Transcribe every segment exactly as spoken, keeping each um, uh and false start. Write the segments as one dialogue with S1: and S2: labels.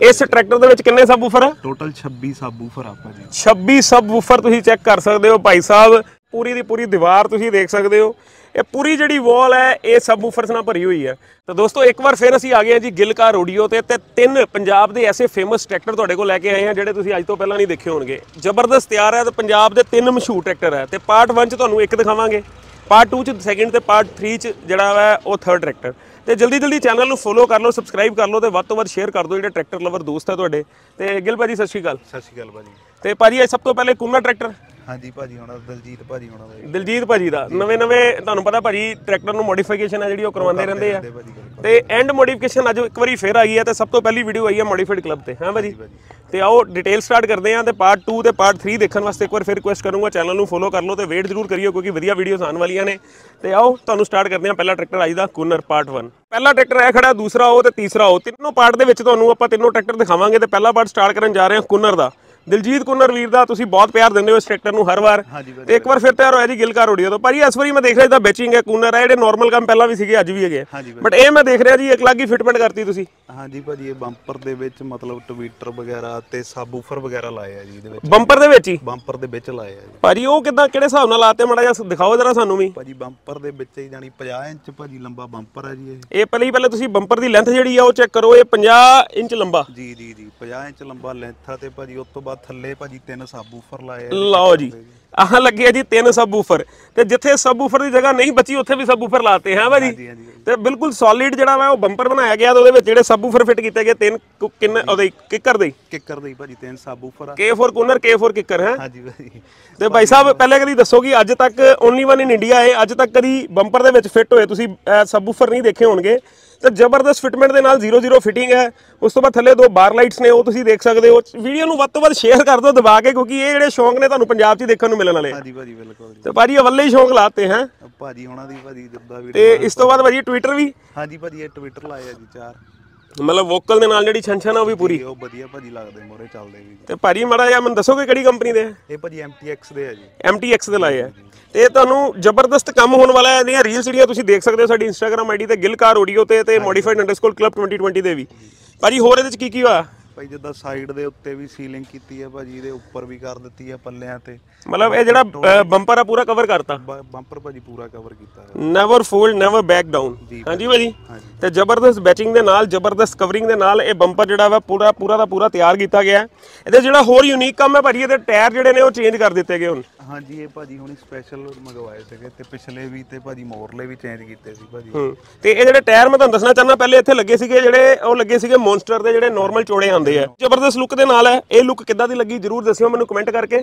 S1: इस ट्रैक्टर ਦੇ ਵਿੱਚ ਕਿੰਨੇ ਸਬ ਵੂਫਰ ਹੈ
S2: ਟੋਟਲ ਛੱਬੀ ਸਬ ਵੂਫਰ ਆਪਾਂ ਜੀ
S1: ਛੱਬੀ ਸਬ ਵੂਫਰ ਤੁਸੀਂ ਚੈੱਕ ਕਰ ਸਕਦੇ ਹੋ ਭਾਈ ਸਾਹਿਬ ਪੂਰੀ ਦੀ ਪੂਰੀ ਦੀਵਾਰ ਤੁਸੀਂ ਦੇਖ ਸਕਦੇ ਹੋ ਇਹ ਪੂਰੀ ਜਿਹੜੀ ਵਾਲ ਹੈ ਇਹ ਸਬ ਵੂਫਰਸ ਨਾਲ ਭਰੀ ਹੋਈ ਹੈ ਤਾਂ ਦੋਸਤੋ ਇੱਕ ਵਾਰ ਫਿਰ ਅਸੀਂ ਆ ਗਏ ਹਾਂ ਜੀ ਗਿੱਲ ਕਾਰ ਆਡੀਓ ਤੇ ਤੇ ਤਿੰਨ ਪੰਜਾਬ ਦੇ ਐਸੇ ਫੇਮਸ ਟਰੈਕਟਰ ਤੁਹਾਡੇ ਕੋਲ ਲੈ ਕੇ ਆਏ ਹਾਂ ਜਿਹੜੇ ਤੁਸੀਂ ਅੱਜ ਤੋਂ ਪਹਿਲਾਂ ਨਹੀਂ ਦੇਖੇ ਹੋਣਗੇ ਜ਼ਬਰਦਸਤ ਤਿਆਰ ਹੈ ਤੇ ਪੰਜਾਬ ਦੇ ਤਿੰਨ ਮਸ਼ਹੂਰ ਟਰੈਕਟਰ ਹੈ ਤੇ ਪਾਰਟ वन ਚ ਤੁਹਾਨੂੰ ਇੱਕ ਦਿਖਾਵਾਂਗੇ ਪਾਰਟ टू ਚ ਸੈਕਿੰਡ ਤੇ ਪਾਰਟ थ्री ਚ ਜਿਹੜਾ ਹੈ ਉਹ ਥਰਡ ਟਰੈਕਟਰ ਤੇ ਜਲਦੀ ਜਲਦੀ ਚੈਨਲ ਨੂੰ ਫੋਲੋ ਕਰ ਲਓ ਸਬਸਕ੍ਰਾਈਬ ਕਰ ਲਓ ਤੇ ਵੱਧ ਤੋਂ ਵੱਧ ਸ਼ੇਅਰ ਕਰ ਦਿਓ ਜਿਹੜੇ ਟਰੈਕਟਰ ਲਵਰ ਦੋਸਤ ਹੈ ਤੁਹਾਡੇ ਤੇ ਗਿੱਲ ਭਾਜੀ ਸਤਿ ਸ਼੍ਰੀ ਅਕਾਲ
S2: ਸਤਿ ਸ਼੍ਰੀ ਅਕਾਲ ਭਾਜੀ ਤੇ
S1: ਭਾਜੀ ਇਹ ਸਭ ਤੋਂ ਪਹਿਲੇ ਕੂਨਾ ਟਰੈਕਟਰ
S2: ਹਾਂਜੀ ਭਾਜੀ ਹੋਣਾ ਦਿਲਜੀਤ ਭਾਜੀ ਹੋਣਾ ਦਾ
S1: ਦਿਲਜੀਤ ਭਾਜੀ ਦਾ ਨਵੇਂ ਨਵੇਂ ਤੁਹਾਨੂੰ ਪਤਾ ਭਾਜੀ ਟਰੈਕਟਰ ਨੂੰ ਮੋਡੀਫਿਕੇਸ਼ਨ ਹੈ ਜਿਹੜੀ ਉਹ ਕਰਵਾਉਂਦੇ ਰਹਿੰਦੇ ਆ ਤੇ ਐਂਡ ਮੋਡੀਫਿਕੇਸ਼ਨ ਅੱਜ ਇੱਕ ਵਾਰੀ ਫੇਰ ਆਈ ਹੈ ਤੇ ਸਭ ਤੋਂ ਪਹਿਲੀ ਵੀਡੀਓ ਆਈ ਹੈ ਮੋਡੀਫਾਈਡ ਕਲੱਬ ਤੇ ਹਾਂ ਭਾਜੀ ਤੇ ਆਓ ਡਿਟੇਲ ਸਟਾਰਟ ਕਰਦੇ ਹਾਂ ਤੇ ਪਾਰਟ टू ਤੇ ਪਾਰਟ थ्री ਦੇਖਣ ਵਾਸਤੇ ਇੱਕ ਵਾਰ ਫਿਰ ਰਿਕੁਐਸਟ ਕਰੂੰਗਾ ਚੈਨਲ ਨੂੰ ਫੋਲੋ ਕਰ ਲਓ ਤੇ ਵੇਟ ਜ਼ਰੂਰ ਕਰਿਓ ਕਿਉਂਕਿ ਵਧੀਆ ਵੀਡੀਓਜ਼ ਆਉਣ ਵਾਲੀਆਂ ਨੇ ਤੇ ਆਓ ਤੁਹਾਨੂੰ ਸਟਾਰਟ ਕਰਦੇ ਹਾਂ ਪਹਿਲਾ ਟਰੈਕਟਰ ਅੱਜ ਦਾ ਕੂਨਰ ਪਾਰਟ वन ਪਹਿਲਾ ਟਰੈਕਟਰ ਹੈ ਖੜਾ ਦੂਸਰਾ ਉਹ ਤੇ ਤੀਸਰਾ ਉਹ ਤਿੰਨੋਂ ਪਾਰਟ ਦੇ ਵਿੱਚ ਤੁਹਾਨੂੰ ਆਪਾਂ ਤਿੰਨੋਂ ਟਰੈਕਟਰ ਦਿਖਾਵਾਂਗੇ ਤੇ ਪਹਿਲਾ ਪਾਰਟ ਸਟਾਰਟ ਕਰਨ ਜਾ ਰਹੇ ਹਾਂ ਕੂਨਰ ਦਾ ਦਿਲਜੀਤ ਕੂਨਰ ਵੀਰ ਦਾ ਤੁਸੀਂ ਬਹੁਤ ਪਿਆਰ ਦਿੰਦੇ ਹੋ ਇਸ ਟਰੈਕਟਰ ਨੂੰ ਹਰ ਵਾਰ ਤੇ ਇੱਕ ਵਾਰ ਫਿਰ ਤਿਆਰ ਹੋਇਆ ਜੀ ਗਿੱਲ ਕਾਰ ਆਡੀਓ ਤੋਂ ਭਾਜੀ ਇਸ ਵਾਰੀ ਮੈਂ ਦੇਖ ਰਿਹਾ ਇਹਦਾ ਬੈਚਿੰਗ ਹੈ ਕੂਨਰ ਹੈ ਜਿਹੜੇ ਨਾਰਮਲ ਕੰਮ ਪਹਿਲਾਂ ਵੀ ਸੀਗੇ ਅੱਜ ਵੀ ਹੈਗੇ ਬਟ ਇਹ ਮੈਂ ਦੇਖ ਰਿਹਾ ਜੀ ਇੱਕ ਅਲੱਗ ਹੀ ਫਿਟਮੈਂਟ ਕਰਤੀ ਤੁਸੀਂ
S2: ਹਾਂਜੀ ਭਾਜੀ ਇਹ ਬੰਪਰ ਦੇ ਵਿੱਚ ਮਤਲਬ ਟਵੀਟਰ ਵਗੈਰਾ ਤੇ ਸਬਵੂਫਰ ਵਗੈਰਾ ਲਾਏ ਆ ਜੀ ਇਹਦੇ ਵਿੱਚ
S1: ਬੰਪਰ ਦੇ ਵਿੱਚ ਹੀ
S2: ਬੰਪਰ ਦੇ ਵਿੱਚ ਲਾਏ ਆ ਜੀ
S1: ਭਾਜੀ ਉਹ ਕਿਦਾਂ ਕਿਹੜੇ ਹਿਸਾਬ ਨਾਲ ਲਾਤੇ ਮਾੜਾ ਜਿਹਾ ਦਿਖਾਓ ਜਰਾ ਸਾਨੂੰ ਵੀ
S2: ਭਾਜੀ ਬੰਪਰ ਦੇ ਵਿੱਚ ਹੀ ਜਾਨੀ ਪੰਜਾਹ ਇੰਚ ਭਾਜੀ ਲੰਬਾ ਬੰਪਰ ਹੈ ਜੀ
S1: ਇਹ ਇਹ ਪਹਿਲੇ ਪਹਿਲੇ ਤੁਸੀਂ ਬੰਪਰ ਦੀ ਲੈਂਥ ਜਿਹੜੀ ਆ ਉਹ ਚੈੱਕ ਕਰੋ ਇਹ ਪੰਜਾਹ ਇੰਚ ਲੰਬਾ
S2: ਜੀ ਜੀ ਜੀ ਪੰਜਾਹ ਇੰਚ ਲੰਬਾ ਲੈਂਥ ਆ ਤੇ ਭਾਜੀ ਉਸ ਤੋਂ ਬਾਅਦ ਥੱਲੇ ਭਾਜੀ ਤਿੰਨ ਸਬਵੂਫਰ ਲਾਏ ਆ
S1: ਲਓ ਜੀ ਆਹ ਲੱਗੇ ਜੀ ਤਿੰਨ ਸਬਵੂਫਰ ਤੇ ਜਿੱਥੇ ਸਬਵੂਫਰ ਦੀ ਜਗ੍ਹਾ ਨਹੀਂ ਬਚੀ ਉੱਥੇ ਵੀ ਸਬਵੂਫਰ ਲਾਤੇ ਹੈ ਭਾਜੀ ਤੇ ਬਿਲਕੁਲ ਸੋਲਿਡ ਜਿਹੜਾ ਵਾ ਉਹ ਬੰਪਰ ਬਣਾਇਆ ਗਿਆ ਤੇ ਉਹਦੇ ਵਿੱਚ ਜਿਹੜੇ ਸਬਵੂਫਰ ਫਿੱਟ ਕੀਤੇ ਗਏ ਤਿੰਨ ਕਿੰਨੇ ਉਹਦੇ ਕਿੱਕਰ ਦੇ
S2: ਕਿੱਕਰ ਦੇ ਭਾਜੀ ਤਿੰਨ ਸਬਵੂਫਰ ਆ
S1: ਕੇ ਫੋਰ ਕੂਨਰ ਕੇ ਫੋਰ ਕਿੱਕਰ ਹੈ
S2: ਹਾਂਜੀ ਭਾਜੀ
S1: ਤੇ ਭਾਈ ਸਾਹਿਬ ਪਹਿਲੇ ਕਦੀ ਦੱਸੋ ਕਿ ਅੱਜ ਤੱਕ ਓਨਲੀ ਵਨ ਇਨ ਇੰਡੀਆ ਹੈ ਅੱਜ ਤੱਕ ਕਦੀ ਬੰਪਰ ਦੇ ਵਿੱਚ ਫਿੱਟ ਹੋਏ ਤੁਸੀਂ ਸਬਵੂਫਰ ਨਹੀਂ ਦੇਖੇ ਹੋਣਗੇ ਤੇ ਜ਼ਬਰਦਸਤ ਫਿਟਮੈਂਟ ਦੇ ਨਾਲ ਜ਼ੀਰੋ ਜ਼ੀਰੋ ਫਿਟਿੰਗ ਹੈ ਉਸ ਤੋਂ ਬਾਅਦ ਥੱਲੇ ਦੋ ਬਾਰ ਲਾਈਟਸ ਨੇ ਉਹ ਤੁਸੀਂ ਦੇਖ ਸਕਦੇ ਹੋ ਵੀਡੀਓ ਨੂੰ ਵੱਧ ਤੋਂ ਵੱਧ ਸ਼ੇਅਰ ਕਰ ਦਿਓ ਦਬਾ ਕੇ ਕਿਉਂਕਿ ਇਹ ਜਿਹੜੇ ਸ਼ੌਂਕ ਨੇ ਤੁਹਾਨੂੰ ਪੰਜਾਬ 'ਚ ਦੇਖਣ ਨੂੰ ਮਿਲਣ ਵਾਲੇ
S2: ਹਾਂਜੀ ਭਾਜੀ ਬਿਲਕੁਲ
S1: ਤੇ ਭਾਜੀ ਅਵੱਲੇ ਹੀ ਸ਼ੌਂਕ ਲਾਤੇ ਹੈ
S2: ਭਾਜੀ ਹੋਣਾ ਦੀ ਭਾਜੀ ਜਿੱਦਾਂ ਵੀ
S1: ਤੇ ਇਸ ਤੋਂ ਬਾਅਦ ਭਾਜੀ ਟਵਿੱਟਰ ਵੀ
S2: ਹਾਂਜੀ ਭਾਜੀ ਇਹ ਟਵਿੱਟਰ ਲਾਇਆ ਜੀ ਚਾਰ
S1: ਮਤਲਬ ਵੋਕਲ ਦੇ ਨਾਲ ਜਿਹੜੀ ਛੰਛਨ ਆ ਉਹ ਵੀ ਪੂਰੀ
S2: ਉਹ ਵਧੀਆ ਭਾਜੀ ਲੱਗਦੇ ਮੋਰੇ ਚੱਲਦੇ ਵੀ
S1: ਤੇ ਭਾਜੀ ਮਾੜਾ ਜਿਹਾ ਮੈਨੂੰ ਦੱਸੋਗੇ ਕਿਹੜੀ ਕੰਪਨੀ ਦੇ
S2: ਇਹ ਭਾਜੀ ਐਮ ਟੀ ਐਕਸ ਦੇ ਆ ਜੀ
S1: ਐਮ ਟੀ ਐਕਸ ਦੇ ਲਾਏ ਆ ਤੇ ਤੁਹਾਨੂੰ ਜ਼ਬਰਦਸਤ ਕੰਮ ਹੋਣ ਵਾਲਾ ਹੈ ਇਹਦੀਆਂ ਰੀਲਸ ਜਿਹੜੀਆਂ ਤੁਸੀਂ ਦੇਖ ਸਕਦੇ ਹੋ ਸਾਡੀ ਇੰਸਟਾਗ੍ਰਾਮ ਆਈਡੀ ਤੇ ਗਿੱਲ ਕਾਰ ਆਡੀਓ ਤੇ ਤੇ modified underscore club twenty twenty ਦੇ ਵੀ ਭਾਜੀ ਹੋਰ ਇਹਦੇ ਚ ਕੀ ਕੀ ਹੋਇਆ
S2: ਭਾਈ ਜਿੱਦਾਂ ਸਾਈਡ ਦੇ ਉੱਤੇ ਵੀ ਸੀਲਿੰਗ ਕੀਤੀ ਹੈ ਭਾਜੀ ਇਹਦੇ ਉੱਪਰ ਵੀ ਕਰ ਦਿੱਤੀ ਹੈ ਪੱਲਿਆਂ ਤੇ
S1: ਮਤਲਬ ਇਹ ਜਿਹੜਾ ਬੰਪਰ ਆ ਪੂਰਾ ਕਵਰ ਕਰਤਾ
S2: ਬੰਪਰ ਭਾਜੀ ਪੂਰਾ ਕਵਰ ਕੀਤਾ
S1: never fold never back down ਹਾਂਜੀ ਭਾਜੀ ਤੇ ਜ਼ਬਰਦਸਤ ਬੈਚਿੰਗ ਦੇ ਨਾਲ ਜ਼ਬਰਦਸਤ ਕਵਰਿੰਗ ਦੇ ਨਾਲ ਇਹ ਬੰਪਰ ਜਿਹੜਾ ਵਾ ਪੂਰਾ ਪੂਰਾ ਦਾ ਪੂਰਾ ਤਿਆਰ ਕੀਤਾ ਗਿਆ ਇਹਦੇ ਜਿਹੜਾ ਹੋਰ ਯੂਨੀਕ ਕੰਮ ਹੈ ਭਾਜੀ ਇਹਦੇ ਟਾਇਰ ਜਿਹੜੇ ਨੇ ਉਹ ਚੇਂਜ ਕਰ ਦਿੱਤੇ ਗਏ ਹੁਣ
S2: ਹਾਂਜੀ ਇਹ ਭਾਜੀ ਹੁਣੀ ਸਪੈਸ਼ਲ ਮੰਗਵਾਏ ਸੀਗੇ ਤੇ ਪਿਛਲੇ ਵੀ ਤੇ ਭਾਜੀ ਮੋਰਲੇ ਵੀ ਚੇਂਜ ਕੀਤੇ ਸੀ ਭਾਜੀ
S1: ਤੇ ਇਹ ਜਿਹੜੇ ਟਾਇਰ ਮੈਂ ਤੁਹਾਨੂੰ ਦੱਸਣਾ ਚਾਹੁੰਦਾ ਪਹਿਲੇ ਇੱਥੇ ਲੱਗੇ ਸੀਗੇ ਜਿਹੜੇ ਉਹ ਲੱਗੇ ਸੀਗੇ ਮੌਨਸਟਰ ਦੇ ਜਿਹੜੇ ਨਾਰਮਲ ਚੌੜੇ ਆਉਂਦੇ ਆ ਜ਼ਬਰਦਸਤ ਲੁੱਕ ਦੇ ਨਾਲ ਹੈ ਇਹ ਲੁੱਕ ਕਿੱਦਾਂ ਦੀ ਲੱਗੀ ਜਰੂਰ ਦੱਸਿਓ ਮੈਨੂੰ ਕਮੈਂਟ ਕਰਕੇ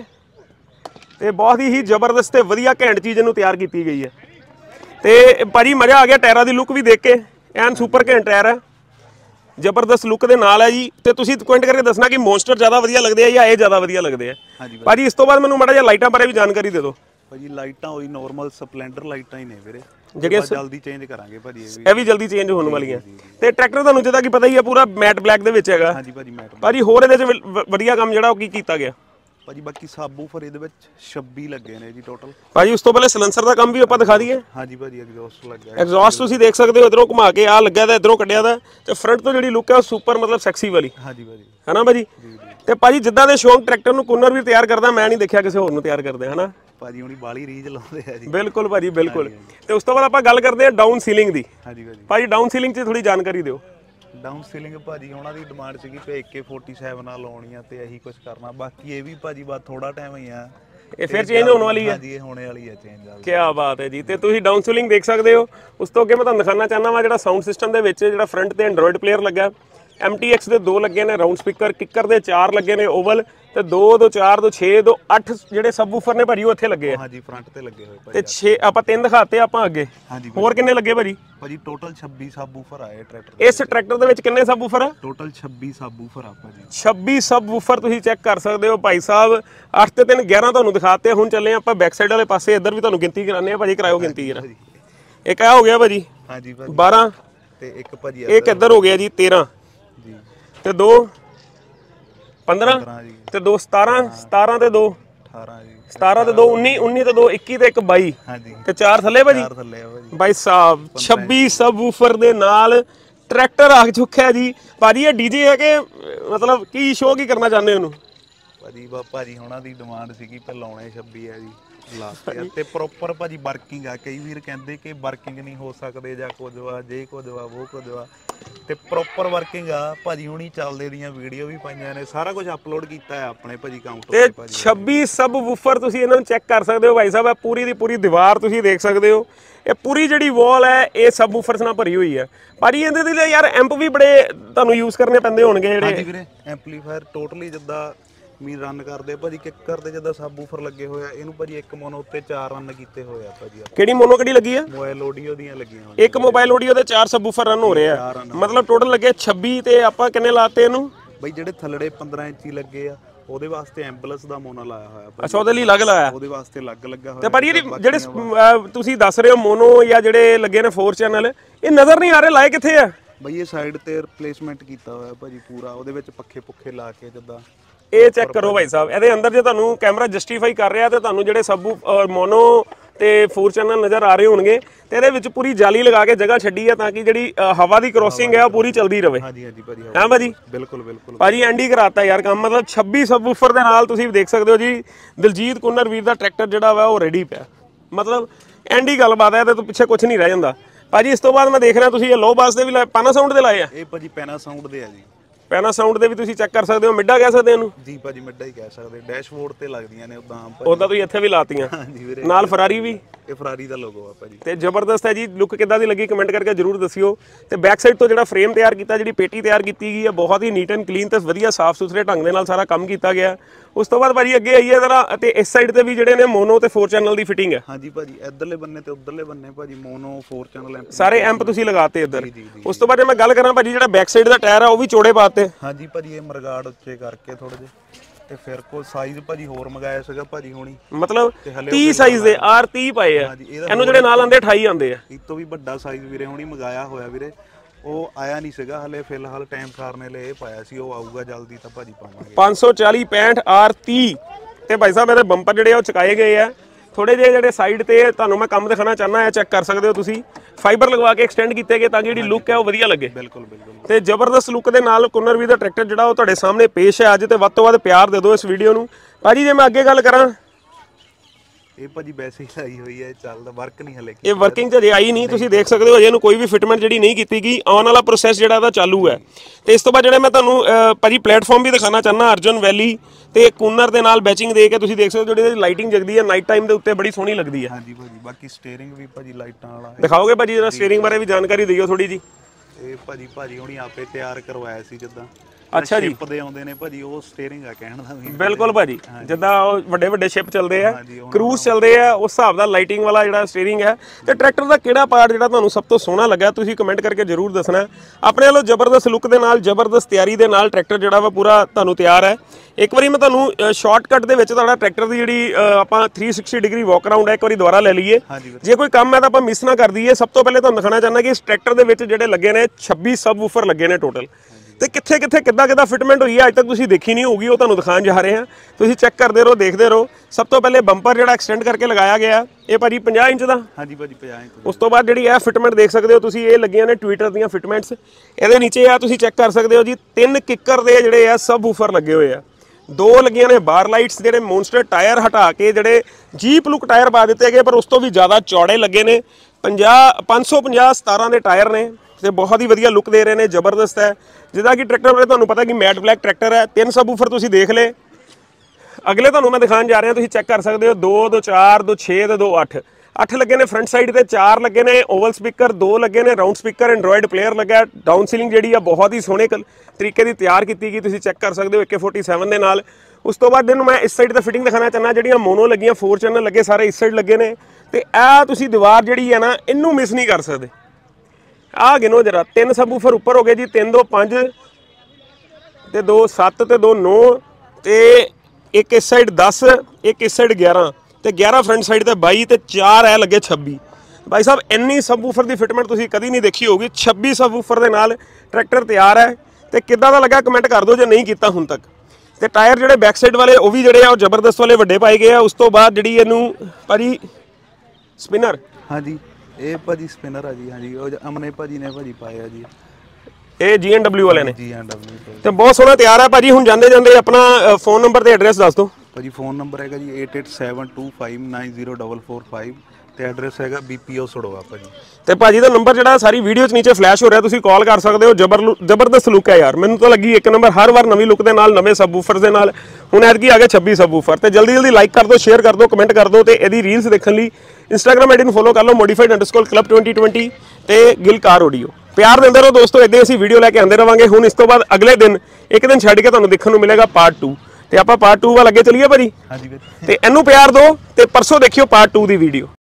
S1: ਤੇ ਬਹੁਤ ਹੀ ਜ਼ਬਰਦਸਤ ਤੇ ਵਧੀਆ ਘੈਂਟ ਚੀਜ਼ ਇਹਨੂੰ ਤਿਆਰ ਕੀਤੀ ਗਈ ਹੈ ਤੇ ਭਾਜੀ ਮਜ਼ਾ ਆ ਗਿਆ ਟਾਇਰਾਂ ਦੀ ਲੁੱਕ ਵੀ ਦੇਖ ਕੇ ਐਨ ਸੁਪਰ ਘੈਂਟ ਟਾਇਰ ਹੈ ਜ਼ਬਰਦਸਤ ਲੁੱਕ ਦੇ ਨਾਲ ਹੈ ਜੀ ਤੇ ਤੁਸੀਂ ਕਮੈਂਟ ਕਰਕੇ ਦੱਸਣਾ ਕਿ ਮੌਨਸਟਰ ਜ਼ਿਆਦਾ ਵਧੀਆ ਲੱਗਦੇ ਆ ਜਾਂ ਇਹ ਜ਼ਿਆਦਾ ਵਧੀਆ ਲੱਗਦੇ ਆ ਭਾਜੀ ਇਸ ਤੋਂ ਬਾਅਦ ਮੈਨੂੰ ਮਾੜਾ ਜਿਹਾ ਲਾਈਟਾਂ ਬਾਰੇ ਵੀ ਜਾਣਕਾਰੀ ਦੇ ਦਿਓ
S2: ਭਾਜੀ ਲਾਈਟਾਂ ਹੋਈ ਨਾਰਮਲ ਸਪਲੈਂਡਰ ਲਾਈਟਾਂ ਹੀ ਨੇ ਵੀਰੇ
S1: ਜਿਹੜੀਆਂ
S2: ਜਲਦੀ ਚੇਂਜ ਕਰਾਂਗੇ ਭਾਜੀ ਇਹ ਵੀ
S1: ਇਹ ਵੀ ਜਲਦੀ ਚੇਂਜ ਹੋਣ ਵਾਲੀਆਂ ਤੇ ਟਰੈਕਟਰ ਤੁਹਾਨੂੰ ਜਿੱਦਾਂ ਕਿ ਪਤਾ ਹੀ ਹੈ ਪੂਰਾ ਮੈਟ ਬਲੈਕ ਦੇ ਵਿੱਚ ਹੈਗਾ
S2: ਹਾਂਜੀ ਭਾਜੀ ਮੈਟ
S1: ਭਾਜੀ ਹੋਰ ਇਹਦੇ ਚ ਵਧੀਆ ਕੰਮ ਜਿਹੜਾ ਉਹ ਕੀ ਕੀਤਾ ਗਿਆ
S2: ਭਾਜੀ ਬਾਕੀ ਸਬਵੂਫਰ ਇਹਦੇ ਵਿੱਚ ਛੱਬੀ ਲੱਗੇ ਨੇ ਜੀ ਟੋਟਲ
S1: ਭਾਜੀ ਉਸ ਤੋਂ ਪਹਿਲੇ ਸਿਲੈਂਸਰ ਦਾ ਕੰਮ ਵੀ ਆਪਾਂ ਦਿਖਾ ਦਈਏ
S2: ਹਾਂਜੀ ਭਾਜੀ ਐਗਜ਼ੌਸਟ ਲੱਗਿਆ
S1: ਐਗਜ਼ੌਸਟ ਤੁਸੀਂ ਦੇਖ ਸਕਦੇ ਹੋ ਇਧਰੋਂ ਘੁਮਾ ਕੇ ਆ ਲੱਗਿਆ ਤਾਂ ਇਧਰੋਂ ਕੱਢਿਆ ਦਾ ਤੇ ਫਰੰਟ ਤੋਂ ਜਿਹੜੀ ਲੁੱਕ ਹੈ ਉਹ ਸੁਪਰ ਮਤਲਬ ਸੈਕਸੀ ਵਾਲੀ
S2: ਹਾਂਜੀ ਭਾਜੀ
S1: ਹੈਨਾ ਭਾਜੀ ਤੇ ਭਾਜੀ ਜਿੱਦਾਂ ਦੇ ਸ਼ੌਂਕ ਟਰੈਕਟਰ ਨੂੰ ਕੂਨਰ ਵੀ ਤਿਆਰ ਕਰਦਾ ਮੈਂ ਨਹੀਂ ਦੇਖਿਆ ਕਿਸੇ ਹੋਰ ਨੂੰ ਤਿਆਰ ਕਰਦੇ ਹਨਾ
S2: ਭਾਜੀ ਹੁਣੀ ਬਾਲੀ ਰੀਜ ਲਾਉਂਦੇ ਆ ਜੀ
S1: ਬਿਲਕੁਲ ਭਾਜੀ ਬਿਲਕੁਲ ਤੇ ਉਸ ਤੋਂ ਬਾਅਦ ਆਪਾਂ ਗੱਲ ਕਰਦੇ ਹਾਂ ਡਾਊਨ ਸੀਲਿੰਗ ਦੀ
S2: ਹਾਂਜੀ ਭਾਜੀ
S1: ਭਾਜੀ ਡਾਊਨ ਸੀਲਿੰਗ 'ਚ ਥੋੜੀ ਜਾਣਕਾਰੀ ਦਿਓ
S2: ਡਾਊਨ ਸੀਲਿੰਗ ਭਾਜੀ ਉਹਨਾਂ ਦੀ ਡਿਮਾਂਡ ਸੀਗੀ ਕਿ ਏ ਕੇ ਫੋਰਟੀ ਸੈਵਨ ਨਾਲ ਲਾਉਣੀ ਆ ਤੇ ਇਹੀ ਕੁਝ ਕਰਨਾ ਬਾਕੀ ਇਹ ਵੀ ਭਾਜੀ ਬਾਅਦ ਥੋੜਾ ਟਾਈਮ ਹੀ ਆ
S1: ਇਹ ਫਿਰ ਚੇਂਜ ਹੋਣ ਵਾਲੀ ਹੈ
S2: ਹਾਂਜੀ ਇਹ ਹੋਣੇ ਵਾਲੀ ਹੈ ਚੇਂਜ
S1: ਕੀ ਬਾਤ ਹੈ ਜੀ ਤੇ ਤੁਸੀਂ ਡਾਊਨ ਸੀਲਿੰਗ ਦੇਖ ਸਕਦੇ ਹੋ ਉਸ ਤੋਂ ਅੱਗੇ ਮੈਂ ਤੁਹਾਨੂੰ ਦਿਖਾਉਣਾ ਚਾਹੁੰਦਾ ਵਾਂ ਜਿਹੜਾ ਸਾਊਂਡ ਸਿਸਟਮ ਦੇ ਵਿੱਚ ਜਿਹੜਾ ਫਰੰਟ ਤੇ ਐਂਡਰੋਇਡ ਪਲੇਅਰ ਲੱਗਾ ਐਮ ਟੀ ਐਕਸ ਦੇ ਦੋ ਲੱਗੇ ਨੇ ਰਾਊਂਡ ਸਪੀਕਰ ਕਿੱਕਰ ਦੇ ਚਾਰ ਲੱਗੇ ਨੇ ਓਵਲ ਤੇ ਦੋ ਦੋ ਚਾਰ ਦੋ ਛੇ ਦੋ ਅੱਠ ਜਿਹੜੇ ਸਬਵੂਫਰ ਨੇ ਭਾਜੀ ਉਹ ਇੱਥੇ ਲੱਗੇ ਆ
S2: ਹਾਂਜੀ ਫਰੰਟ ਤੇ ਲੱਗੇ ਹੋਏ
S1: ਤੇ ਛੇ ਆਪਾਂ ਤਿੰਨ ਦਿਖਾਤੇ ਆਪਾਂ ਅੱਗੇ ਹੋਰ ਕਿੰਨੇ ਲੱਗੇ ਭਾਜੀ
S2: ਭਾਜੀ ਟੋਟਲ ਛੱਬੀ ਸਬਵੂਫਰ ਆਏ ਟਰੈਕਟਰ
S1: ਇਸ ਟਰੈਕਟਰ ਦੇ ਵਿੱਚ ਕਿੰਨੇ ਸਬਵੂਫਰ ਆ
S2: ਟੋਟਲ ਛੱਬੀ ਸਬਵੂਫਰ ਆਪਾਂ ਜੀ
S1: ਛੱਬੀ ਸਬਵੂਫਰ ਤੁਸੀਂ ਚੈੱਕ ਕਰ ਸਕਦੇ ਹੋ ਭਾਈ ਸਾਹਿਬ ਅੱਠ ਤੇ ਤਿੰਨ ਗਿਆਰਾਂ ਤੁਹਾਨੂੰ ਦਿਖਾਤੇ ਹੁਣ ਚੱਲੇ ਆਪਾਂ ਬੈਕ ਸਾਈਡ ਵਾਲੇ ਪਾਸੇ ਇੱਧਰ ਵੀ ਤੁਹਾਨੂੰ ਗਿਣਤੀ ਕਰਾਉਂਦੇ ਆ ਭਾਜੀ ਕਰਾਇਓ ਗਿਣਤੀ ਜਰਾ ਇੱਕ ਆ ਹੋ ਗਿਆ ਭਾਜੀ
S2: ਹਾਂਜੀ ਭਾਜੀ
S1: ਬਾਰਾਂ
S2: ਤੇ ਇੱਕ ਭਾਜੀ
S1: ਇੱਕ ਇੱਧਰ ਹੋ ਗਿਆ ਜੀ ਤੇਰਾਂ ਜੀ ਤੇ ਦੋ ਪੰਦਰਾਂ ਤੇ ਦੋ ਸਤਾਰਾਂ ਸਤਾਰਾਂ ਤੇ ਦੋ
S2: ਅਠਾਰਾਂ ਜੀ
S1: ਸਤਾਰਾਂ ਤੇ ਦੋ ਉੱਨੀ ਉੱਨੀ ਤੇ ਦੋ ਇੱਕੀ ਤੇ ਇੱਕ ਬਾਈ
S2: ਹਾਂਜੀ
S1: ਤੇ ਚਾਰ ਥੱਲੇ ਭਾਜੀ
S2: ਚਾਰ ਥੱਲੇ ਆ ਭਾਜੀ
S1: ਭਾਈ ਸਾਹਿਬ ਛੱਬੀ ਸਬਵੂਫਰ ਦੇ ਨਾਲ ट्रैक्टर आ चुका है जी भाजी। ये डीजे है कि मतलब की शो की करना चाहते हो?
S2: ਭਾਜੀ ਬਾ ਭਾਜੀ ਹੋਣਾ ਦੀ ਡਿਮਾਂਡ ਸੀਗੀ ਪਰ ਲਾਉਣੇ ਛੱਬੀ ਆ ਜੀ ਲਾਸਟ ਤੇ ਪ੍ਰੋਪਰ ਭਾਜੀ ਵਰਕਿੰਗ ਆ। ਕਈ ਵੀਰ ਕਹਿੰਦੇ ਕਿ ਵਰਕਿੰਗ ਨਹੀਂ ਹੋ ਸਕਦੇ ਜਾਂ ਕੁਝ ਵਾ ਜੇ ਕੁਝ ਵਾ ਉਹ ਕੁਝ ਵਾ, ਤੇ ਪ੍ਰੋਪਰ ਵਰਕਿੰਗ ਆ ਭਾਜੀ। ਹੁਣੀ ਚੱਲਦੇ ਦੀਆਂ ਵੀਡੀਓ ਵੀ ਪਾਈਆਂ ਨੇ, ਸਾਰਾ ਕੁਝ ਅਪਲੋਡ ਕੀਤਾ ਹੈ ਆਪਣੇ ਭਾਜੀ ਕਾਊਂਟਰ
S1: ਤੇ ਭਾਜੀ। ਛੱਬੀ ਸਬ ਵੂਫਰ ਤੁਸੀਂ ਇਹਨਾਂ ਨੂੰ ਚੈੱਕ ਕਰ ਸਕਦੇ ਹੋ ਭਾਈ ਸਾਹਿਬ। ਇਹ ਪੂਰੀ ਦੀ ਪੂਰੀ ਦੀਵਾਰ ਤੁਸੀਂ ਦੇਖ ਸਕਦੇ ਹੋ। ਇਹ ਪੂਰੀ ਜਿਹੜੀ ਵਾਲ ਹੈ ਇਹ ਸਬ ਵੂਫਰਸ ਨਾਲ ਭਰੀ ਹੋਈ ਹੈ ਭਾਜੀ। ਇਹਦੇ ਦੇ ਲਈ ਯਾਰ ਐਂਪ ਵੀ ਬੜੇ ਤੁਹਾਨੂੰ ਯੂਜ਼ ਕਰਨੇ ਪੈਂਦੇ ਹੋਣਗੇ ਜਿਹੜੇ।
S2: ਹਾਂਜੀ ਵੀਰੇ, ਐਂਪਲੀਫਾਇਰ ਟੋਟਲੀ ਜਿੱਦਾਂ ਮੀ ਰਨ ਕਰਦੇ ਭਾਜੀ ਕਿੱਕਰ ਦੇ ਜਿੱਦਾਂ ਸਬ ਵੂਫਰ ਲੱਗੇ ਹੋਇਆ, ਇਹਨੂੰ ਭਾਜੀ ਇੱਕ ਮੋਨੋ ਉੱਤੇ ਚਾਰ ਰਨ ਕੀਤੇ ਹੋਏ ਆ ਭਾਜੀ।
S1: ਕਿਹੜੀ ਮੋਨੋ ਕਿਹੜੀ ਲੱਗੀ ਆ?
S2: ਮੋਬਾਈਲ ਆਡੀਓ ਦੀਆਂ ਲੱਗੀਆਂ ਹੋਈਆਂ।
S1: ਇੱਕ ਮੋਬਾਈਲ ਆਡੀਓ ਦੇ ਚਾਰ ਸਬ ਵੂਫਰ ਰਨ ਹੋ ਰਹੇ ਆ, ਮਤਲਬ ਟੋਟਲ ਲੱਗੇ ਛੱਬੀ ਤੇ ਆਪਾਂ ਕਿੰਨੇ ਲਾਤੇ ਇਹਨੂੰ
S2: ਬਈ? ਜਿਹੜੇ ਥੱਲੜੇ ਪੰਦਰਾਂ ਇੰਚੀ ਲੱਗੇ ਆ ਉਹਦੇ ਵਾਸਤੇ ਐਂਬੂਲੈਂਸ ਦਾ ਮੋਨੋ ਲਾਇਆ ਹੋਇਆ ਭਾਜੀ।
S1: ਅੱਛਾ, ਉਹਦੇ ਲਈ ਅਲੱਗ ਲਾਇਆ?
S2: ਉਹਦੇ ਵਾਸਤੇ ਅਲੱਗ ਲੱਗਾ ਹੋਇਆ।
S1: ਤੇ ਭਾਜੀ ਜਿਹੜੇ ਤੁਸੀਂ ਦੱਸ ਰਹੇ ਹੋ ਮੋਨੋ ਜਾਂ ਜਿਹੜੇ ਲੱਗੇ ਨੇ ਫੋਰ ਚੈਨਲ, ਇਹ ਨਜ਼ਰ ਨਹੀਂ ਆ ਰਹੇ, ਲਾਏ ਕਿੱਥੇ ਆ
S2: ਬਈ? ਇਹ ਸਾਈਡ ਤੇ ਰਿਪਲੇਸਮੈਂਟ ਕੀਤਾ ਹੋਇਆ ਭਾਜੀ ਪੂਰਾ, ਉਹਦੇ ਵਿੱਚ ਪੱਖੇ ਪੁੱਖੇ ਲਾ ਕੇ ਜਿੱਦਾਂ।
S1: ਇਹ ਚੈੱਕ ਕਰੋ ਭਾਈ ਸਾਹਿਬ, ਇਹਦੇ ਅੰਦਰ ਜੇ ਤੁਹਾਨੂੰ ਕੈਮਰਾ ਜਸਟੀਫਾਈ ਕਰ ਰਿਹਾ ਤੇ ਤੁਹਾਨੂੰ ਜਿਹੜੇ ਸਬ ਮੋਨੋ ਤੇ ਫੋਰ ਚੈਨਲ ਨਜ਼ਰ ਆ ਰਹੇ ਹੋਣਗੇ, ਤੇ ਇਹਦੇ ਵਿੱਚ ਪੂਰੀ ਜਾਲੀ ਲਗਾ ਕੇ ਜਗ੍ਹਾ ਛੱਡੀ ਹੈ ਤਾਂ ਕਿ ਜਿਹੜੀ ਹਵਾ ਦੀ ਕ੍ਰੋਸਿੰਗ ਹੈ ਉਹ ਪੂਰੀ ਚੱਲਦੀ ਰਹੇ।
S2: ਹਾਂਜੀ ਹਾਂਜੀ ਭਾਜੀ,
S1: ਹਾਂ ਭਾਜੀ,
S2: ਬਿਲਕੁਲ ਬਿਲਕੁਲ
S1: ਭਾਜੀ ਐਂਡੀ ਕਰਾਤਾ ਯਾਰ ਕੰਮ। ਮਤਲਬ ਛੱਬੀ ਸਬ ਵੂਫਰ ਦੇ ਨਾਲ ਤੁਸੀਂ ਦੇਖ ਸਕਦੇ ਹੋ ਜੀ ਦਿਲਜੀਤ ਕੁੰਨਰ ਵੀਰ ਦਾ ਟਰੈਕਟਰ ਜਿਹੜਾ ਵਾ ਉਹ ਰੈਡੀ ਪਿਆ। ਮਤਲਬ ਐਂਡੀ ਗੱਲਬਾਤ ਹੈ, ਇਹਦੇ ਤੋਂ ਪਿੱਛੇ ਕੁਝ ਨਹੀਂ ਰਹਿ ਜਾਂਦਾ ਭਾਜੀ। ਇਸ ਤੋਂ ਬਾਅਦ ਮੈਂ ਦੇਖ ਰਿਹਾ ਤੁਸੀਂ ਇਹ ਲੋ ਬਾਸ ਦੇ ਵੀ ਲਾਏ, ਪੈਨਾ ਸਾਊਂਡ ਦੇ ਲਾਏ ਆ।
S2: ਇਹ ਭਾਜੀ ਪੈਨਾ ਸਾਊਂਡ ਦੇ ਆ ਜੀ।
S1: ਪੈਨਾ ਸਾਊਂਡ ਦੇ ਵੀ ਤੁਸੀਂ ਚੈੱਕ ਕਰ ਸਕਦੇ ਹੋ, ਮਿੱਡਾ ਕਹਿ ਸਕਦੇ ਇਹਨੂੰ
S2: ਜੀ ਭਾਜੀ, ਮਿੱਡਾ ਹੀ ਕਹਿ ਸਕਦੇ। ਡੈਸ਼ਬੋਰਡ ਤੇ ਲੱਗਦੀਆਂ ਨੇ ਉਦਾਂ
S1: ਉਦਾਂ ਤੁਸੀਂ ਇੱਥੇ ਵੀ ਲਾਤੀਆਂ।
S2: ਹਾਂਜੀ ਵੀਰੇ,
S1: ਨਾਲ ਫਰਾਰੀ ਵੀ।
S2: ਇਹ ਫਰਾਰੀ ਦਾ ਲੋਗੋ ਆ ਭਾਜੀ।
S1: ਤੇ ਜ਼ਬਰਦਸਤ ਹੈ ਜੀ, ਲੁੱਕ ਕਿੱਦਾਂ ਦੀ ਲੱਗੀ ਕਮੈਂਟ ਕਰਕੇ ਜਰੂਰ ਦੱਸਿਓ। ਤੇ ਬੈਕ ਸਾਈਡ ਤੋਂ ਜਿਹੜਾ ਫਰੇਮ ਤਿਆਰ ਕੀਤਾ, ਜਿਹੜੀ ਪੇਟੀ ਤਿਆਰ ਕੀਤੀ ਗਈ ਹੈ, ਬਹੁਤ ਹੀ ਨੀਟ ਐਂਡ ਕਲੀਨ ਤੇ ਵਧੀਆ ਸਾਫ਼ ਸੁਥਰੇ ਢੰਗ ਦੇ ਨਾਲ ਸਾਰਾ ਕੰਮ ਕੀਤਾ ਗਿਆ। ਉਸ ਤੋਂ ਬਾਅਦ ਭਾਜੀ ਅੱਗੇ ਆਈਏ ਜ਼ਰਾ, ਤੇ ਇਸ ਸਾਈਡ ਤੇ ਵੀ ਜਿਹੜੇ ਨੇ ਮੋਨੋ ਤੇ ਫੋਰ ਚੈਨਲ ਦੀ ਫਿਟਿੰਗ ਹੈ।
S2: ਹਾਂਜੀ ਭਾਜੀ, ਇਧਰਲੇ ਬੰਨੇ ਤੇ ਉਧਰਲੇ ਬੰਨੇ ਭਾਜੀ ਮੋਨੋ ਫੋਰ ਚੈਨਲ ਐਂਪ
S1: ਸਾਰੇ ਐਂਪ ਤੁਸੀਂ ਲਗਾਤੇ ਇੱਧਰ। ਉਸ ਤੋਂ ਬਾਅਦ ਜੇ ਮੈਂ ਗੱਲ ਕਰਾਂ ਭਾਜੀ, ਜਿਹੜਾ ਬੈਕ ਸਾਈਡ ਦਾ ਟਾਇਰ ਆ ਉਹ ਵੀ ਚੌੜੇ ਪਾਤੇ।
S2: ਹਾਂਜੀ ਭਾਜੀ, ਇਹ ਮਰਗਾੜ ਉੱਚੇ ਕਰਕੇ ਥੋੜੇ ਜਿਹੇ, ਤੇ ਫਿਰ ਕੋ ਸਾਈਜ਼ ਭਾਜੀ ਹੋਰ ਮੰਗਾਇਆ ਸੀਗਾ ਭਾਜੀ ਹੋਣੀ,
S1: ਮਤਲਬ ਤੀਹ ਸਾਈਜ਼ ਦੇ ਆਰ ਤੀਹ ਪਏ ਆ। ਇਹਨੂੰ ਜਿਹੜੇ ਨਾਲ ਆਂਦੇ ਅਠਾਈ ਆਂਦੇ ਆ।
S2: ਇਸ ਤੋਂ ਵੀ ਵੱਡਾ ਸਾਈਜ਼ ਵੀਰੇ ਹੁਣੀ ਮੰਗਾਇਆ ਹੋਇਆ ਵੀਰੇ, ਉਹ ਆਇਆ ਨਹੀਂ ਸੀਗਾ ਹਲੇ ਫਿਲਹਾਲ ਟਾਈਮ ਸਾਰਨੇ ਲਈ ਇਹ ਪਾਇਆ ਸੀ। ਉਹ ਆਊਗਾ ਜਲਦੀ ਤਾਂ ਭਾਜੀ ਪਾਵਾਂਗੇ।
S1: ਪੰਜ ਸੌ ਚਾਲੀ ਪੈਂਹਠ ਆਰ ਤੀਹ। ਤੇ ਭਾਈ ਸਾਹਿਬ ਇਹਦੇ ਬੰਪਰ ਜਿਹੜੇ ਆ ਉਹ ਚੁਕਾਏ ਗਏ ਆ ਥੋੜੇ ਜਿਹੇ। ਜਿਹੜੇ ਸਾਈਡ ਤੇ ਤੁਹਾਨੂੰ ਮੈਂ ਕੰਮ ਦਿਖਾਣਾ ਚਾਹਨਾ ਹੈ, ਚੈੱਕ ਕਰ ਸਕਦੇ ਹੋ ਤੁਸੀਂ। ਫਾਈਬਰ ਲਗਵਾ ਕੇ ਐਕਸਟੈਂਡ ਕੀਤੇ ਗਏ ਤਾਂ ਕਿ ਜਿਹੜੀ ਲੁੱਕ ਹੈ ਉਹ ਵਧੀਆ ਲੱਗੇ।
S2: ਬਿਲਕੁਲ ਬਿਲਕੁਲ।
S1: ਤੇ ਜ਼ਬਰਦਸਤ ਲੁੱਕ ਦੇ ਨਾਲ ਕੁੰਨਰ ਵੀ ਦਾ ਟਰੈਕਟਰ ਜਿਹੜਾ ਉਹ ਤੁਹਾਡੇ ਸਾਹਮਣੇ ਪੇਸ਼ ਹੈ ਅੱਜ। ਤੇ ਵੱਧ ਤੋਂ ਵੱਧ ਪਿਆਰ ਦੇ ਦਿਓ ਇਸ ਵੀਡੀਓ ਨੂੰ ਭਾਜੀ। ਜੇ ਮੈਂ ਅੱਗੇ ਗੱਲ ਕਰਾਂ,
S2: ਇਹ ਭਾਜੀ ਵੈਸੇ ਹੀ ਲਾਈ ਹੋਈ ਹੈ, ਚੱਲਦਾ ਵਰਕ ਨਹੀਂ ਹਲੇ।
S1: ਇਹ ਵਰਕਿੰਗ ਚ ਅਜੇ ਆਈ ਨਹੀਂ, ਤੁਸੀਂ ਦੇਖ ਸਕਦੇ ਹੋ ਅਜੇ ਇਹਨੂੰ ਕੋਈ ਵੀ ਫਿਟਮੈਂਟ ਜਿਹੜੀ ਨਹੀਂ ਕੀਤੀ ਗਈ। ਆਉਣ ਵਾਲਾ ਪ੍ਰੋਸੈਸ ਜਿਹੜਾ ਇਹਦਾ ਚਾਲੂ ਹੈ। ਤੇ ਇਸ ਤੋਂ ਬਾਅਦ ਜਿਹੜੇ ਮੈਂ ਤੁਹਾਨੂੰ ਭਾਜੀ ਪਲੇਟਫਾਰਮ ਵੀ ਦਿਖਾਣਾ ਚਾਹੁੰਦਾ, ਅਰਜੁਨ ਵੈਲੀ ਤੇ ਕੁੰਨਰ ਦੇ ਨਾਲ ਬੈਚਿੰਗ ਦੇ ਕੇ ਤੁਸੀਂ ਦੇਖ ਸਕਦੇ ਹੋ ਜਿਹੜੀ ਲਾਈਟਿੰਗ ਜਗਦੀ ਹੈ ਨਾਈਟ ਟਾਈਮ ਦੇ ਉੱਤੇ, ਬੜੀ ਸੋਹਣੀ ਲੱਗਦੀ ਹੈ।
S2: ਹਾਂਜੀ ਭਾਜੀ, ਬਾਕੀ ਸਟੀਅਰਿੰਗ ਵੀ ਭਾਜੀ ਲਾਈਟਾਂ ਵਾਲਾ
S1: ਦਿਖਾਓਗੇ ਭਾਜੀ ਜਰਾ ਸਟੀਅਰਿੰਗ ਬਾਰੇ ਵੀ ਜਾਣਕਾਰੀ ਦਿਓ ਥੋੜੀ ਜੀ।
S2: ਇਹ ਭਾਜੀ ਭਾਜੀ ਹੁਣੀ ਆਪੇ ਤਿਆਰ ਕਰਵਾਇਆ ਸੀ ਜਿੱਦਾਂ।
S1: ਅੱਛਾ ਜੀ,
S2: ਸ਼ਿਪ ਦੇ ਆਉਂਦੇ ਨੇ ਭਾਜੀ, ਉਹ ਸਟੀਅਰਿੰਗ ਆ ਕਹਿਣ ਦਾ ਵੀ।
S1: ਬਿਲਕੁਲ ਭਾਜੀ, ਜਿੱਦਾਂ ਉਹ ਵੱਡੇ ਵੱਡੇ ਸ਼ਿਪ ਚੱਲਦੇ ਆ, ਕਰੂਜ਼ ਚੱਲਦੇ ਆ, ਉਸ ਹਿਸਾਬ ਦਾ ਲਾਈਟਿੰਗ ਵਾਲਾ ਜਿਹੜਾ ਸਟੀਅਰਿੰਗ ਹੈ। ਤੇ ਟਰੈਕਟਰ ਦਾ ਕਿਹੜਾ ਪਾਰਟ ਜਿਹੜਾ ਤੁਹਾਨੂੰ ਸਭ ਤੋਂ ਸੋਹਣਾ ਲੱਗਾ ਤੁਸੀਂ ਕਮੈਂਟ ਕਰਕੇ ਜਰੂਰ ਦੱਸਣਾ। ਆਪਣੇ ਵੱਲੋਂ ਜ਼ਬਰਦਸਤ ਲੁੱਕ ਦੇ ਨਾਲ, ਜ਼ਬਰਦਸਤ ਤਿਆਰੀ ਦੇ ਨਾਲ ਟਰੈਕਟਰ ਜਿਹੜਾ ਵਾ ਪੂਰਾ ਤੁਹਾਨੂੰ ਤਿਆਰ ਹੈ। ਇੱਕ ਵਾਰੀ ਮੈਂ ਤੁਹਾਨੂੰ ਸ਼ਾਰਟਕਟ ਦੇ ਵਿੱਚ ਤੁਹਾਡਾ ਟਰੈਕਟਰ ਦੀ ਜਿਹੜੀ ਆਪਾਂ ਤਿੰਨ ਸੌ ਸੱਠ ਡਿਗਰੀ ਵਾਕ ਅਰਾਊਂਡ ਹੈ, ਇੱਕ ਵਾਰੀ ਦੁਬਾਰਾ ਲੈ ਲਈਏ। ਜੇ ਕੋਈ ਕੰਮ ਹੈ ਤਾਂ ਆਪਾਂ ਮਿਸ ਨਾ ਕਰ ਦਈਏ। ਸਭ ਤੋਂ ਪਹਿਲੇ ਤੁਹਾਨੂੰ ਦਿਖਾਣਾ ਚਾਹੁੰਦਾ ਕਿ ਇਸ ਟਰੈਕਟਰ ਦੇ ਵਿੱਚ ਜਿਹੜੇ ਲੱਗੇ ਨੇ ਛੱਬੀ ਸਬ ਵੂਫਰ ਲੱਗੇ ਨੇ ਟੋਟਲ। ਤੇ ਕਿੱਥੇ ਕਿੱਥੇ ਕਿੱਦਾਂ ਕਿੱਦਾਂ ਫਿਟਮੈਂਟ ਹੋਈ ਹੈ ਅੱਜ ਤੱਕ ਤੁਸੀਂ ਦੇਖੀ ਨਹੀਂ ਹੋਊਗੀ, ਉਹ ਤੁਹਾਨੂੰ ਦਿਖਾਉਣ ਜਾ ਰਹੇ ਹਾਂ। ਤੁਸੀਂ ਚੈੱਕ ਕਰਦੇ ਰਹੋ, ਦੇਖਦੇ ਰਹੋ। ਸਭ ਤੋਂ ਪਹਿਲੇ ਬੰਪਰ ਜਿਹੜਾ ਐਕਸਟੈਂਡ ਕਰਕੇ ਲਗਾਇਆ ਗਿਆ, ਇਹ ਭਾਜੀ ਪੰਜਾਹ ਇੰਚ ਦਾ।
S2: ਹਾਂਜੀ ਭਾਜੀ ਪੰਜਾਹ ਇੰਚ।
S1: ਉਸ ਤੋਂ ਬਾਅਦ ਜਿਹੜੀ ਇਹ ਫਿਟਮੈਂਟ ਦੇਖ ਸਕਦੇ ਹੋ ਤੁਸੀਂ, ਇਹ ਲੱਗੀਆਂ ਨੇ ਟਵਿੱਟਰ ਦੀਆਂ ਫਿਟਮੈਂਟਸ। ਇਹਦੇ ਨੀਚੇ ਆ ਤੁਸੀਂ ਚੈੱਕ ਕਰ ਸਕਦੇ ਹੋ ਜੀ, ਤਿੰਨ ਕਿੱਕਰ ਦੇ ਜਿਹੜੇ ਆ ਸਬ ਵੂਫਰ ਲੱਗੇ ਹੋਏ ਆ। ਦੋ ਲੱਗੀਆਂ ਨੇ ਬਾਰ ਲਾਈਟਸ, ਜਿਹੜੇ ਮੌਨਸਟਰ ਟਾਇਰ ਹਟਾ ਕੇ ਜਿਹੜੇ ਜੀਪ ਲੁੱਕ ਟਾਇਰ ਪਾ ਦਿੱਤੇ ਗਏ, ਪਰ ਉਸ ਤੋਂ ਵੀ ਜ਼ਿਆਦਾ ਚੌੜੇ ਲੱਗੇ ਨੇ। ਪੰਜਾਹ ਪੰਜ ਸੌ ਪੰਜਾਹ ਸਤਾਰਾਂ ਦੇ ਟਾਇਰ ਨੇ ਤੇ ਬਹੁਤ ਹੀ ਵਧੀਆ ਲੁੱਕ ਦੇ ਰਹੇ ਨੇ, ਜ਼ਬਰਦਸਤ ਹੈ। ਜਿੱਦਾਂ ਕਿ ਟਰੈਕਟਰ ਬਾਰੇ ਤੁਹਾਨੂੰ ਪਤਾ ਕਿ ਮੈਟ ਬਲੈਕ ਟਰੈਕਟਰ ਹੈ। ਤਿੰਨ ਸਬ ਵੂਫਰ ਤੁਸੀਂ ਦੇਖ ਲਏ। ਅਗਲੇ ਤੁਹਾਨੂੰ ਮੈਂ ਦਿਖਾਉਣ ਜਾ ਰਿਹਾ, ਤੁਸੀਂ ਚੈੱਕ ਕਰ ਸਕਦੇ ਹੋ। ਦੋ ਦੋ ਚਾਰ, ਦੋ ਛੇ ਤੇ ਦੋ ਅੱਠ। ਅੱਠ ਲੱਗੇ ਨੇ ਫਰੰਟ ਸਾਈਡ ਤੇ, ਚਾਰ ਲੱਗੇ ਨੇ ਓਵਲ ਸਪੀਕਰ, ਦੋ ਲੱਗੇ ਨੇ ਰਾਊਂਡ ਸਪੀਕਰ। ਐਂਡਰੋਇਡ ਪਲੇਅਰ ਲੱਗਾ। ਡਾਊਨ ਸੀਲਿੰਗ ਜਿਹੜੀ ਆ ਬਹੁਤ ਹੀ ਸੋਹਣੇ ਤਰੀਕੇ ਦੀ ਤਿਆਰ ਕੀਤੀ ਗਈ, ਤੁਸੀਂ ਚੈੱਕ ਕਰ ਸਕਦੇ ਹੋ ਏ ਕੇ ਸੈਂਤਾਲੀ ਦੇ ਨਾਲ। ਉਸ ਤੋਂ ਬਾਅਦ ਇਹਨੂੰ ਮੈਂ ਇਸ ਸਾਈਡ ਤੇ ਫਿਟਿੰਗ ਦਿਖਾਣਾ ਚਾਹੁੰਦਾ। ਜਿਹੜੀਆਂ ਮੋਨੋ ਲੱਗੀਆਂ ਫੋਰ ਚੈਨਲ ਲੱਗੇ ਸਾਰੇ ਇਸ ਸਾਈਡ ਲੱਗੇ ਨੇ। ਤੇ ਇਹ ਤੁਸੀਂ ਦੀਵਾਰ ਜਿਹੜੀ ਹੈ ਨਾ, ਇਹਨੂੰ ਮਿਸ ਨਹੀਂ ਕਰ ਸਕਦੇ। ਆਹ ਗਿਣੋ ਜਰਾ, ਤਿੰਨ ਸਬ ਵੂਫਰ ਉੱਪਰ ਹੋ ਗਏ ਜੀ। ਤਿੰਨ ਦੋ ਪੰਜ ਤੇ ਦੋ ਸੱਤ ਤੇ ਦੋ ਨੌ ਤੇ ਇੱਕ ਇਸ ਸਾਈਡ ਦਸ, ਇੱਕ ਇਸ ਸਾਈਡ ਗਿਆਰਾਂ ਤੇ ਗਿਆਰਾਂ ਫਰੰਟ ਸਾਈਡ ਤੇ ਬਾਈ ਤੇ ਚਾਰ ਐ ਲੱਗੇ ਛੱਬੀ। ਭਾਈ ਸਾਹਿਬ ਇੰਨੀ ਸਬ ਵੂਫਰ ਦੀ ਫਿਟਮੈਂਟ ਤੁਸੀਂ ਕਦੀ ਨਹੀਂ ਦੇਖੀ ਹੋਊਗੀ। ਛੱਬੀ ਸਬ ਵੂਫਰ ਦੇ ਨਾਲ ਟਰੈਕਟਰ ਤਿਆਰ ਹੈ। ਤੇ ਕਿੱਦਾਂ ਦਾ ਲੱਗਾ ਕਮੈਂਟ ਕਰ ਦਿਓ ਜੇ ਨਹੀਂ ਕੀਤਾ ਹੁਣ ਤੱਕ। ਤੇ ਟਾਇਰ ਜਿਹੜੇ ਬੈਕ ਸਾਈਡ ਵਾਲੇ ਉਹ ਵੀ ਜਿਹੜੇ ਆ ਉਹ ਜ਼ਬਰਦਸਤ ਵਾਲੇ ਵੱਡੇ ਪਾਏ ਗਏ ਆ। ਉਸ ਤੋਂ ਬਾਅਦ ਜਿਹੜੀ ਇਹਨੂੰ ਭਾਜੀ ਸਪਿਨਰ,
S2: ਹਾਂਜੀ ਇਹ ਭਾਜੀ ਸਪਿਨਰ ਆ ਜੀ। ਹਾਂਜੀ ਉਹ ਅਮਨੇ ਭਾਜੀ ਨੇ ਭਾਜੀ ਪਾਇਆ ਜੀ।
S1: ਇਹ ਜੀ ਐਨ ਡਬਲਿਊ ਵਾਲੇ ਨੇ
S2: ਜੀ ਐਨ ਡਬਲਿਊ
S1: ਤੇ ਬਹੁਤ ਸੋਹਣਾ ਤਿਆਰ ਹੈ ਭਾਜੀ। ਹੁਣ ਜਾਂਦੇ ਜਾਂਦੇ ਆਪਣਾ ਫੋਨ ਨੰਬਰ ਤੇ ਐਡਰੈਸ ਦੱਸ ਦਿਓ
S2: ਭਾਜੀ। ਫੋਨ ਨੰਬਰ ਹੈਗਾ ਜੀ eight eight seven two five nine zero four four five ਤੇ ਐਡਰੈਸ ਹੈਗਾ ਬੀਪੀਓ ਸੜੋਆ ਭਾਜੀ।
S1: ਤੇ ਭਾਜੀ ਦਾ ਨੰਬਰ ਜਿਹੜਾ ਸਾਰੀ ਵੀਡੀਓ 'ਚ ਨੀਚੇ ਫਲੈਸ਼ ਹੋ ਰਿਹਾ, ਤੁਸੀਂ ਕਾਲ ਕਰ ਸਕਦੇ ਹੋ। ਜਬਰ ਜ਼ਬਰਦਸਤ ਲੁੱਕ ਹੈ ਯਾਰ, ਮੈਨੂੰ ਤਾਂ ਲੱਗੀ ਇੱਕ ਨੰਬਰ। ਹਰ ਵਾਰ ਨਵੀਂ ਲੁੱਕ ਦੇ ਨਾਲ, ਨਵੇਂ ਸਬਵੂਫਰ ਦੇ ਨਾਲ। ਹੁਣ ਐਤਕੀ ਆ ਗਏ ਛੱਬੀ ਸਬਵੂਫਰ। ਤੇ ਜਲਦੀ ਜਲਦੀ ਲਾਈਕ ਕਰ ਦਿਓ, ਸ਼ੇਅਰ ਕਰ ਦਿਓ, ਕਮੈਂਟ ਕਰ ਦਿਓ। ਤੇ ਇਹਦੀ ਰੀਲਸ ਦੇਖਣ ਲਈ ਇੰਸਟਾਗ੍ਰਾਮ ਆਈਡੀ ਨੂੰ ਫੋਲੋ ਕਰ ਲਓ, modified underscore club twenty twenty ਤੇ ਗਿਲ ਕਾਰ ਆਡੀਓ। ਪਿਆਰ ਦਿੰਦੇ ਰਹੋ ਦੋਸਤੋ, ਇਦਾਂ ਅਸੀਂ ਵੀਡੀਓ ਲੈ ਕੇ ਆਉਂਦੇ ਰਵਾਂਗੇ। ਹੁਣ ਇਸ ਤੋਂ ਬਾਅਦ ਅਗਲੇ ਦਿਨ ਇੱਕ ਦਿਨ ਛੱਡ ਕੇ ਤੁਹਾਨੂੰ ਦੇਖਣ ਨੂੰ ਮਿਲੇਗਾ ਪਾਰਟ ਟੂ, ਤੇ ਆਪਾਂ ਪਾਰਟ ਟੂ ਵੱਲ ਅੱਗੇ ਚੱਲੀਏ ਭਾਜੀ।
S2: ਹਾਂਜੀ
S1: ਤੇ ਇਹਨੂੰ ਪਿਆਰ ਦਿਓ ਤੇ ਪਰਸੋਂ ਦੇਖਿਓ ਪਾਰਟ ਟੂ ਦੀ ਵੀਡੀਓ।